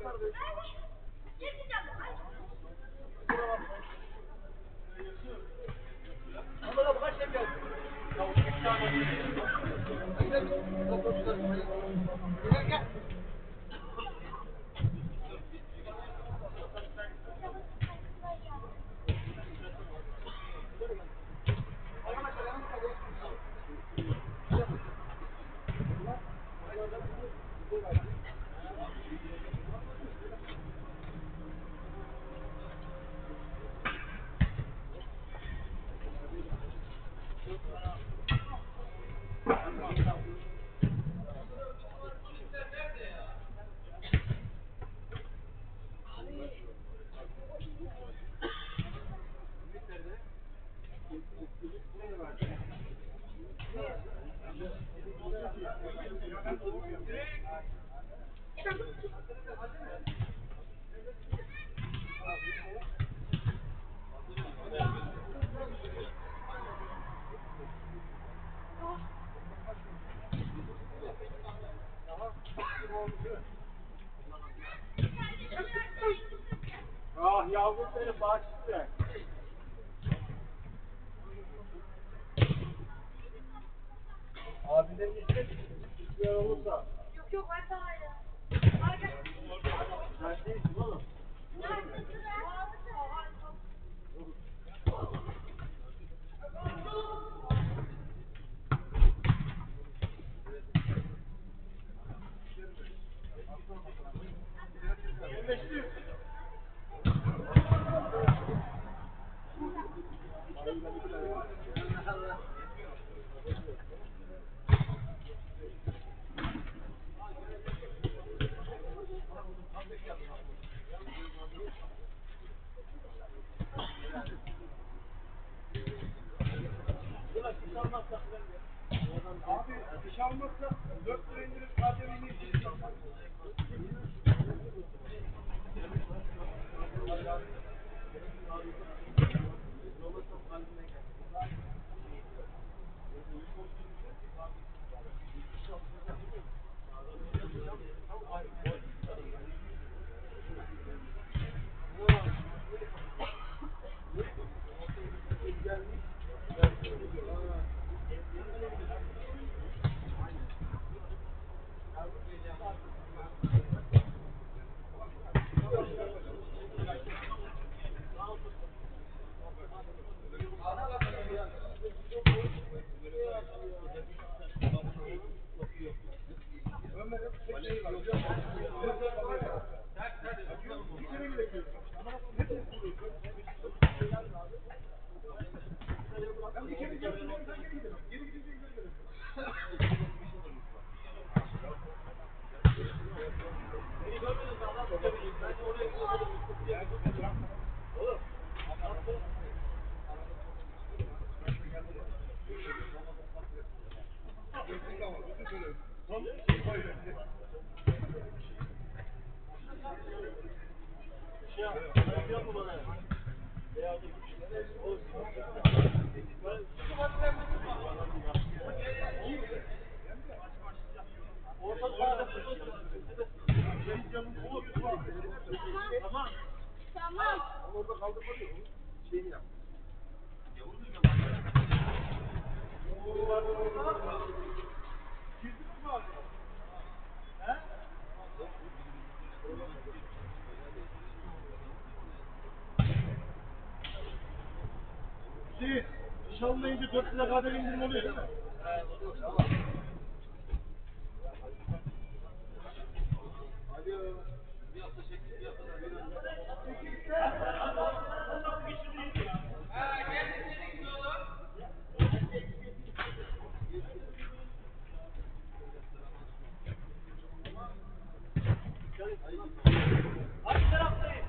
Ah yavrum benim bahçesi. Abilerin işte isteyen olursa. Yok yok ben sana ya. Hadi gel. Sen değilsin oğlum. Abi iş almazsa 4 lira indirip KDV'ni Tamam. Tamam. Orada kaldırmadı. Şeyini yap. Siz iş almayınca 4 lira kadar indirim oluyor değil mi? Evet. Tamam. Alo. Bir hafta çektik, bir hafta da bir Hangi taraftayız?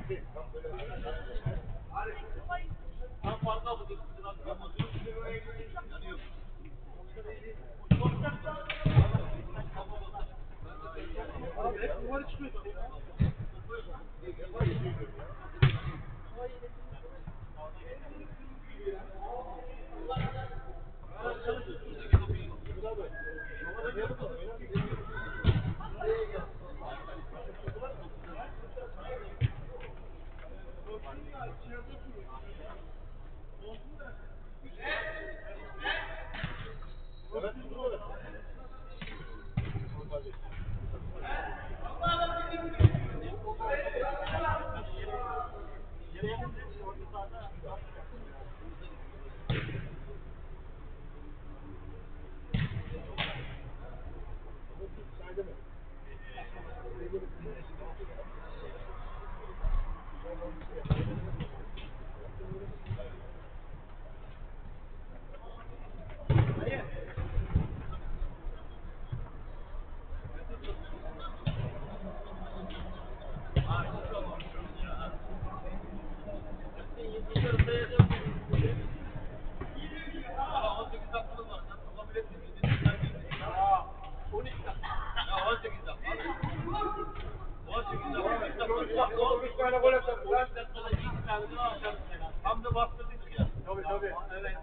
Tam fazla mı diyorsun? Yanıyor. Abi hep yuvarı çıkıyor. Tam da bastırdık ya. Tabii tabii. Evet.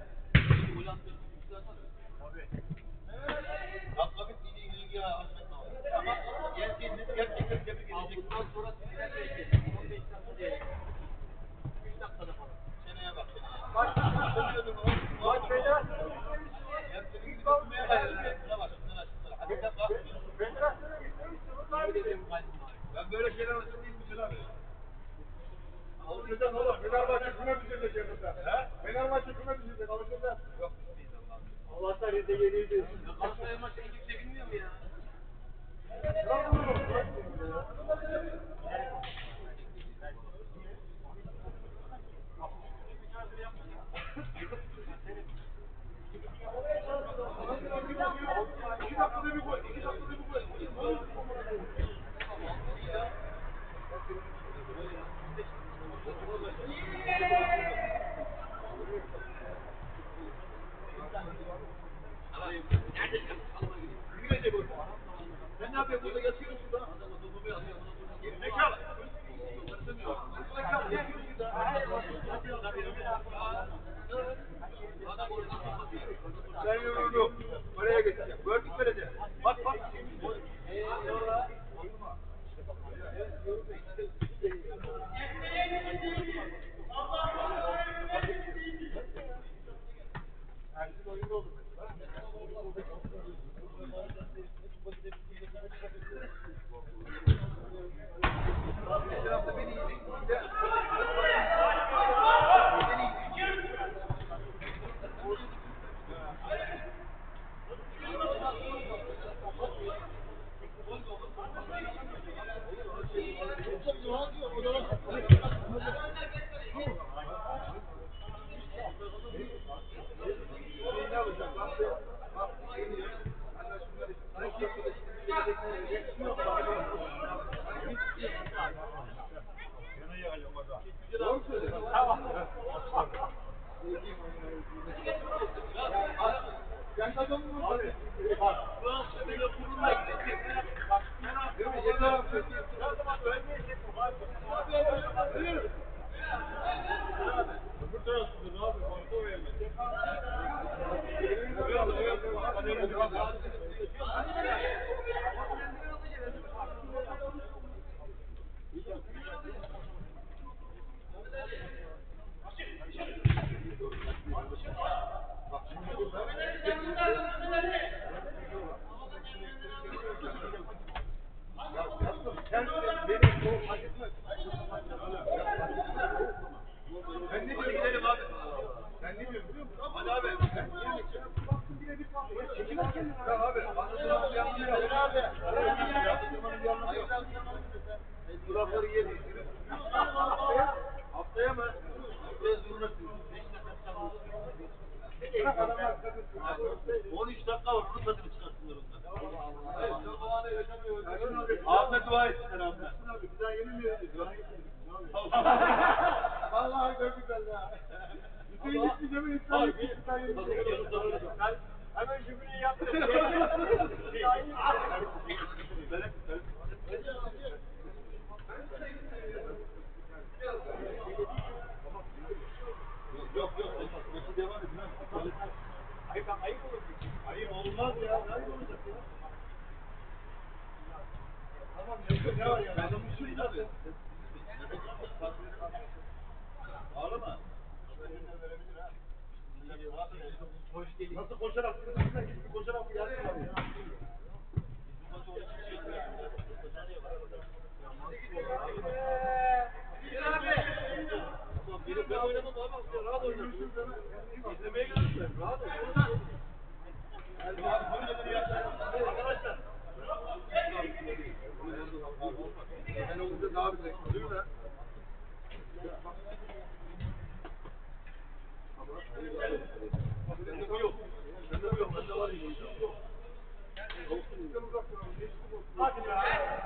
Atla bittiğine ilgili ya. Ama gerçekten tebrik edecek. Bundan sonra sizden belki 15 dakika değil. 3 dakikada falan. Seneye bak seneye. Kaç söylüyordun o? Kaç beyler? Hepsini gidip tutmaya hayır. Şuna bak şunlara şunlara. Hadi sen bak. Ben böyle şeyler olsun değil misin abi? Alışacağız oğlum. Fenerbahçe küme düşecek yakında. Fenerbahçe küme düşecek. Alışacağız. Yok düşmeyiz Allah'ım. Allah tarihte yeniydi. Galatasaray'ın maçı en kimse bilmiyor mu ya? İki dakikada bir gol. Sen ne yapıyorsun? Burada yatıyorsun şurada. Zekalı. Sen yürüdü. Oraya geçeceğim. Gördük böylece. Bak. Ersin oyunda olur mesela. Geçen hafta beni yedik. Ben ne diyorum gidelim abi. Sen ne diyorsun biliyor musun? Hadi abi. Ya abi. Anlatılmanın bir anlamı yok. Anlatılmanın bir anlamı yok. Kulakları yedi. Haftaya mı? Haftaya zurna sürüyoruz. 13 dakika var. Onun tadını çıkartsınlar ondan. Ahmet dua etsinler Ahmet. Bir daha yenilmiyor. Vallahi çok güzel ya. Hüseyin gitti değil mi? İslam gitti. Ben hemen jübileyi yaptım. Yok olmaz. Maçı devam edin. Ayıp olur. Hayır olmaz ya. Ayıp olacak ya. Tamam ne var ya? Ben de bu işi zaten. Ağlama. Nasıl koşarak? Gidip koşarak bir yardım var ya. Benim ben oynamam abi. Rahat oynasın. İzlemeye gelirsin. Rahat ol. Arkadaşlar. Ben olunca daha güzel değil mi? Bende bu yok. Bende bu yok. Bende var ya. Hadi be.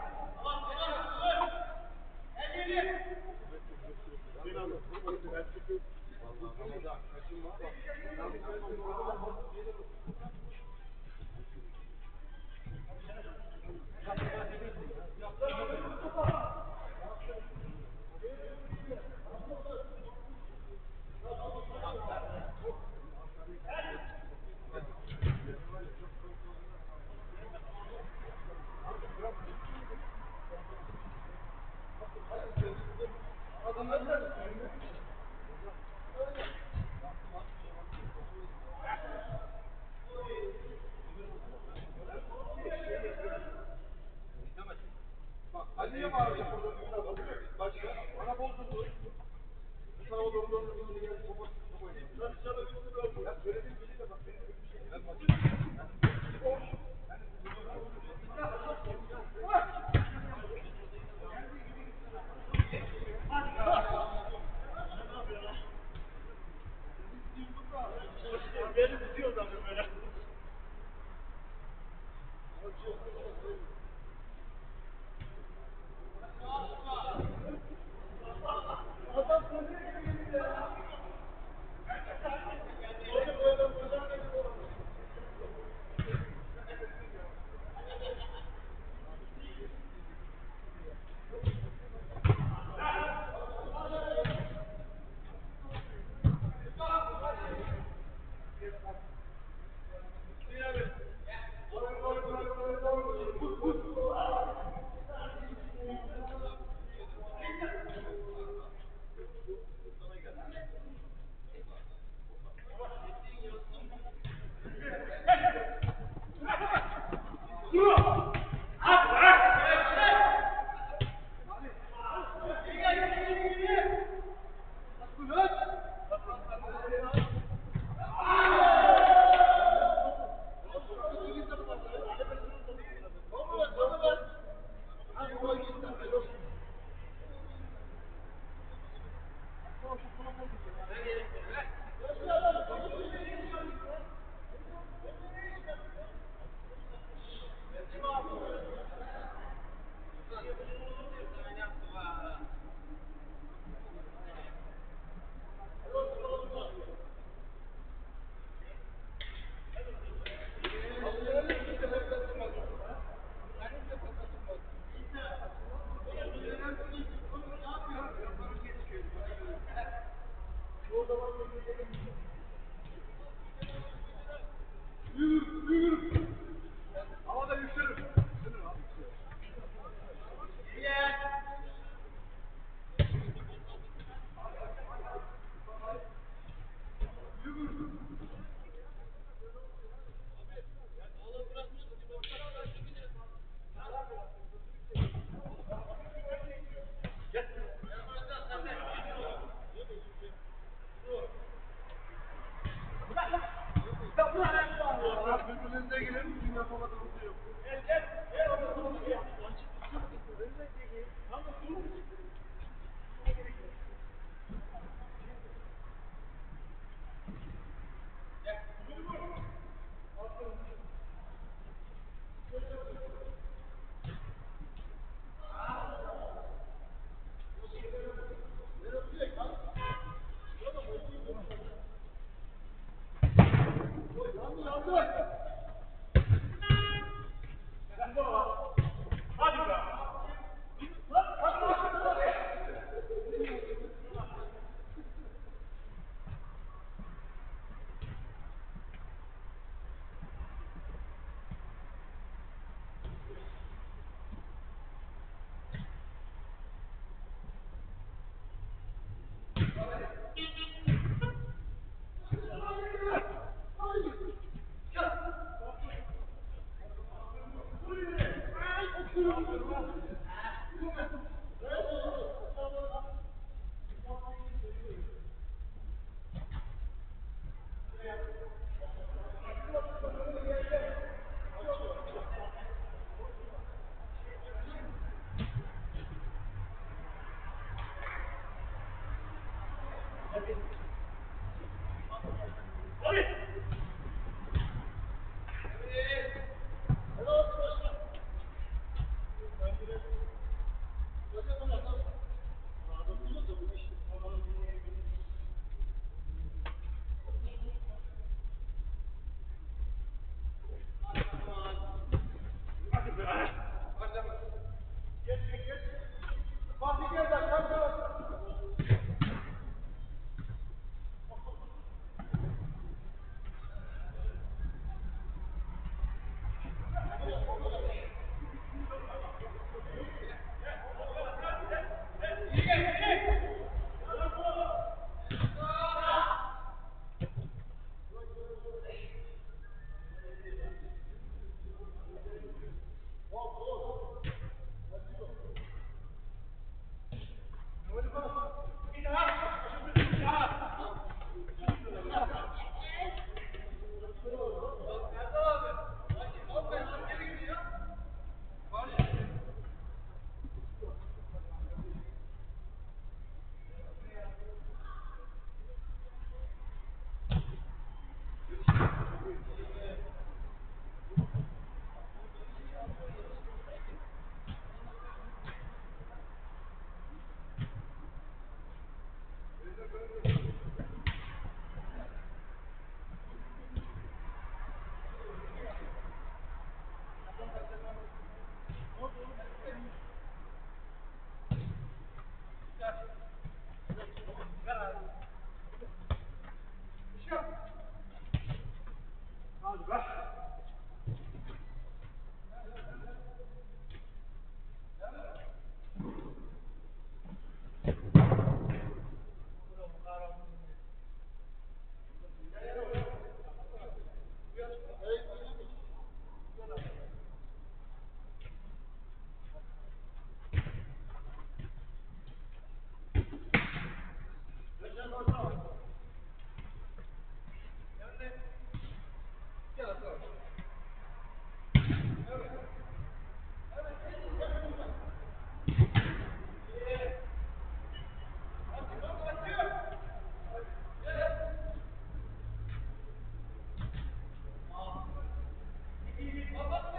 Ali'ye bağıracak burada bir adam. Başka. Bana bozdurdu. Bu tarafa doğru bir geldi. Top oynayayım. Sen dışarıda üstü gördün. Ya söylediğim gibi de bak. Benim bir şey. Ben maçı. Beni tutuyor zaten böyle. Havada yükselir. Birbirinize girin. Bizim yapamadığımız yok.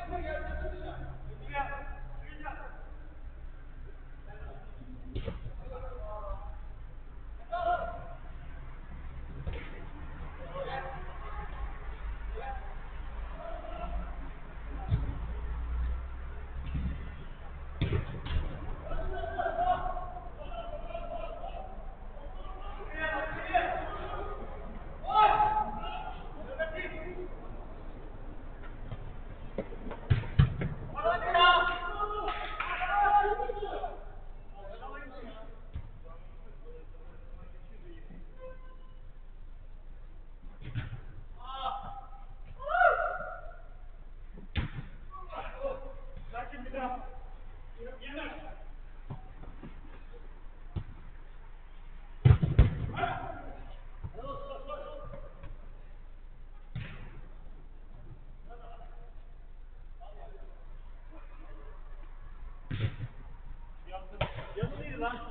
Yanılıydı lan.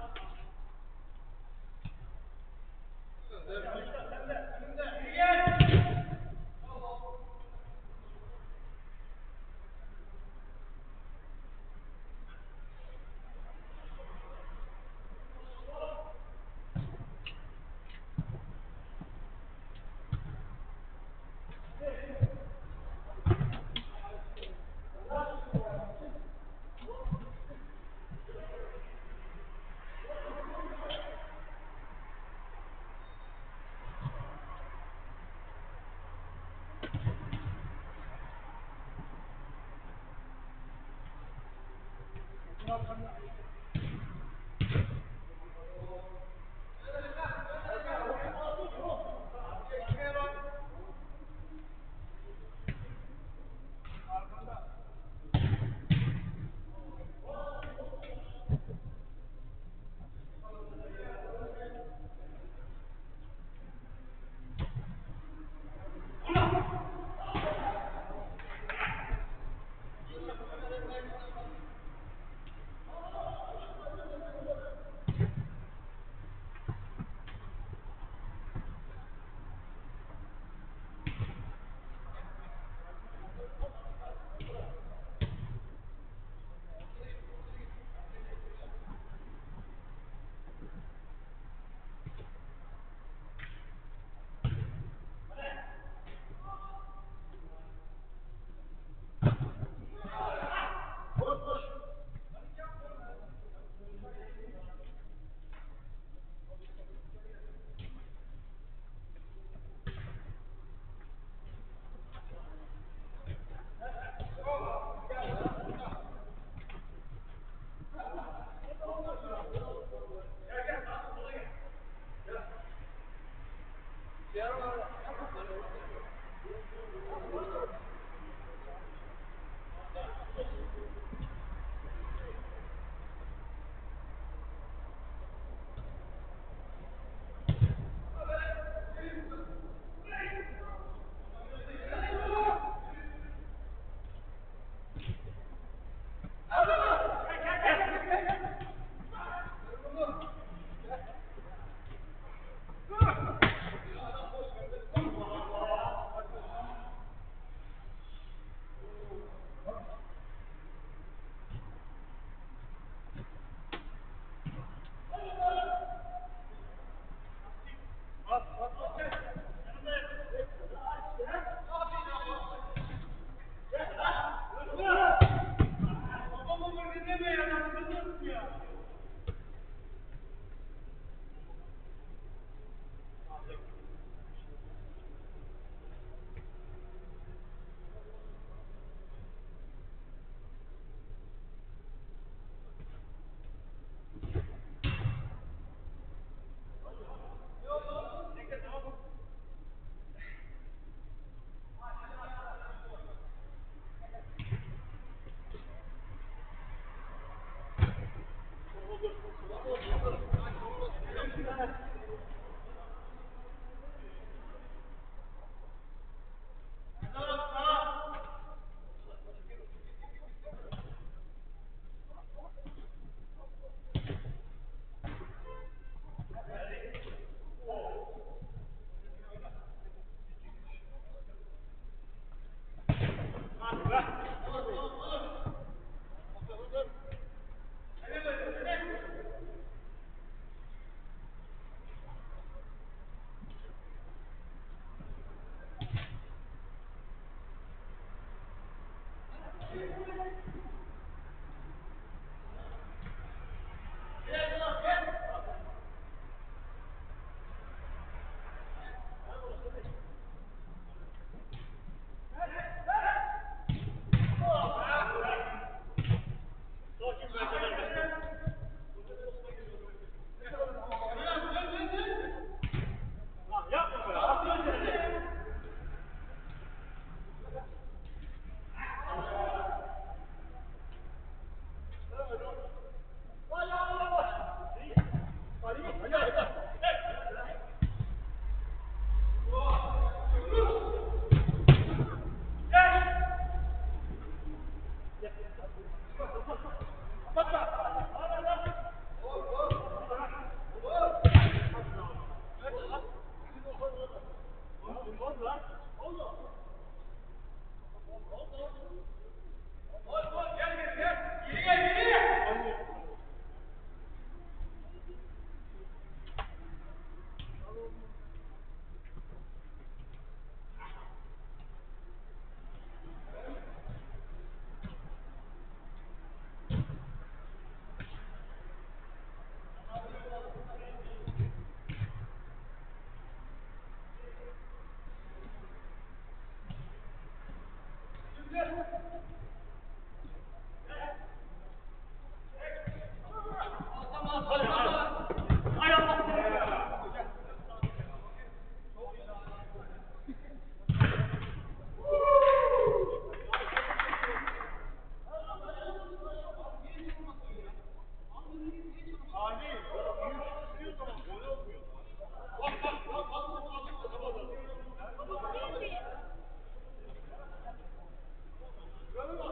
Bravo.